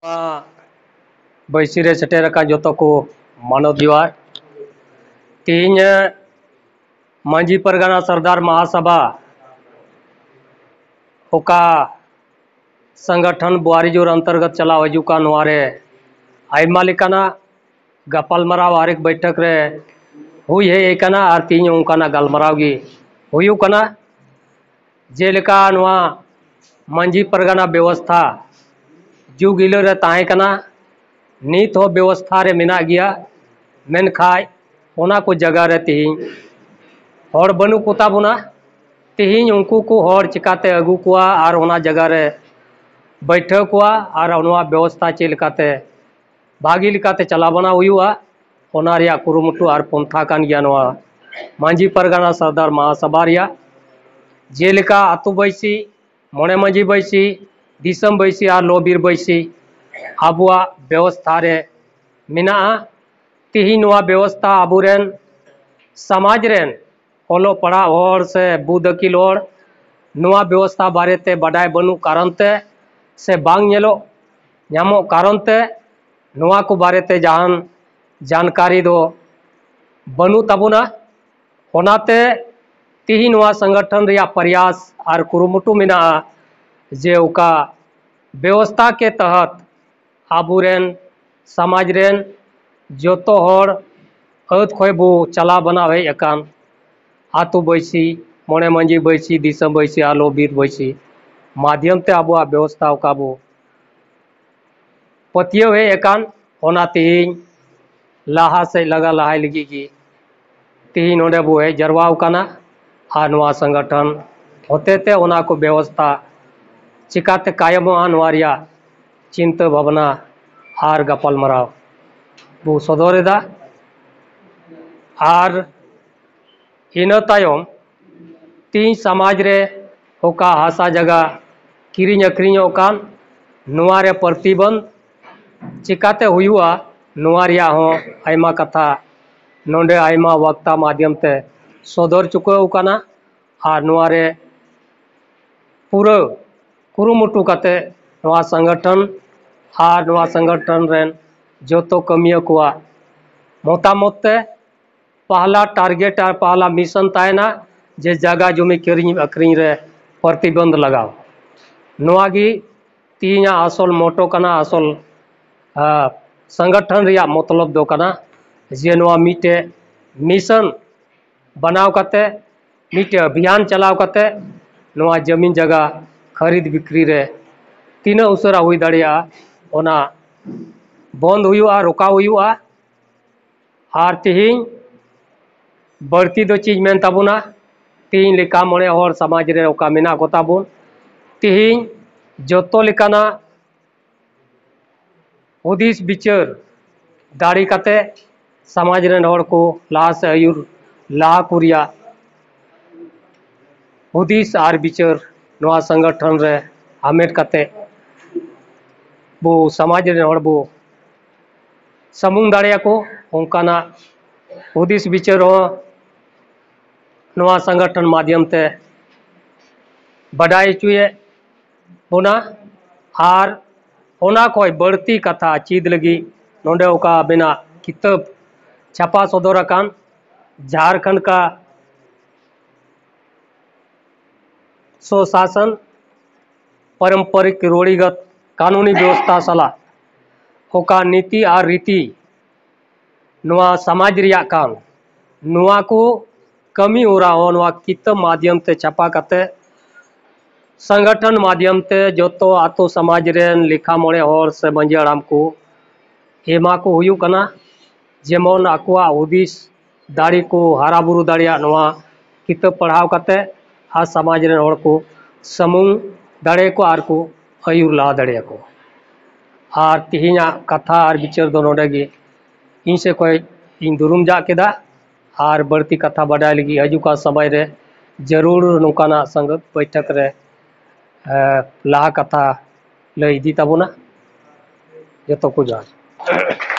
बैसी सेटेर जो को मानव जोहार तीन मांझी परगना सरदार महासभा ओका संगठन बुआरीजोर अंतर्गत चला हजूका नोरे आयमा लेकाना गपालमाराव आरेक बैठक रे हुई है एकना और तीन उनकाना गलमाराव गी हुयू कना जेलेका नोआ मांझी परगना व्यवस्था जुग इलो रे ताहे कना नीत हो व्यवस्था रे मेना गया मेनखाय ओना को जगह रे तीन हड़ बनू कोता बुना तीन उनको को हड़ चिकाते अगू कुआ और ओना जगह रे बैठक हुआ और ओना व्यवस्था चलकाते भागी लिकाते चला बना हुआ ओना रिया कुरुमुटु और पंथा कान गया नोआ मांझी परगना सरदार महासभा रिया जेलेका आतु बैसी मोणे मांझी बैसी दिसम बैसी और लोबीर बैसी आबुआ व्यवस्था रे मिना तिही नोआ व्यवस्था आबुरेन समाज रेन ओलो पड़ा हड़ से बुद अकिल हड़ नोआ व्यवस्था बारेते बाडाय बनू कारणते से बांग नेलो ᱧᱟᱢᱚᱜ कारणते नोआ को बारेते जहान जानकारी दो बनू तबुना होनाते तिही नोआ संगठन रिया प्रयास और कुरुमुटु मिना जे उका व्यवस्था के तहत आबुरेन समाज रेन जोतो हड़ अत खोबू चला बना है एकान आतु बैसी मोणे मांझी बैसी दिसम बैसी आलो बीर बैसी माध्यम ते आबुआ व्यवस्था काबू पतियो है एकान होना तीन लाहा से लगा लहाय लगी की तीन ओडे बो है जरवाव काना आ नोआ संगठन होते ते ओना को व्यवस्था चिकाते कायम नोआरिया चिंता भावना आर गपालमाराव बो सदरेदा आर इन तायम तीन समाज रे होका हासा जगह किरिंग अखरिंग कान नोआ रे प्रतिबंध चिकाते हुआ नोआ रिया हो आयमा कथा नोंडे आयमा वक्ता माध्यम ते सदर चुको काना आर नोआ रे पूरा कुरुमुटु काते नोआ संगठन आर नोआ संगठन रेन जोतो कमिया कुआ मोतामत ते पहला टारगेट और पहला मिशन तायना जे जगह जुमी किरिंग अखरिंग रे प्रतिबंध लगाओ नोआगी तीन आसल मोटो कना आसल संगठन रिया मतलब दो कना जे नोआ मीटे मिशन बनाव कते मीटे अभियान चलाव कते नोआ जमीन जगह खरीद बिक्री रे तीना उसरा हुई दाड़िया ओना बंद हुआ रोका हुआ और तिहिं बढ़ती दो चीज मेन ताबुना तीन लेका मोणे हर समाज रे ओका मेना को ताबुन तिहिं जोतो लेकाना हुदिस बिचार दाड़ी कते समाज रेन हर को लाहा से आयुर लाहा कुरिया हुदिस और बिचार नोआ संगठन रे हामेट कते बो समाज रेन हर बो समूंग दाड़िया को उनकाना हुदिस बिचार हो नोआ संगठन माध्यम ते बढ़ाई चुए होना और होना कोई बढ़ती कथा चीज लगी नोंडे का बिना किताब छपा सदर अकान झारखंड का स्वशासन पारंपरिक रूढ़िगत कानूनी व्यवस्था सलाह होका नीति और रीति नोआ समाज रिया कान नोआ को कमी हो रहा हो नोआ किताब माध्यम ते छपा कते संगठन माध्यम ते जो तो आतो समाज रेन लिखा मोड़े हर से मंझी हड़ाम को एमा को हुयू कना जेमन आकुआ हुदिस दाड़ी को हारा बुरु दाड़िया नोआ किताब पढ़ाव कते आ समाज रेन हर को समूह दाड़े को आर को आयुर ला दाड़े को और तिहिना कथा और बिचार दो नोडेगी इन से कोई इन दुरुम जा केदा और बढ़ती कथा बढ़ाई लगी हजूका समय रे जरूर नौकाना संग बैठक रे लाहा कथा लई दी ताबुना जो तो को जा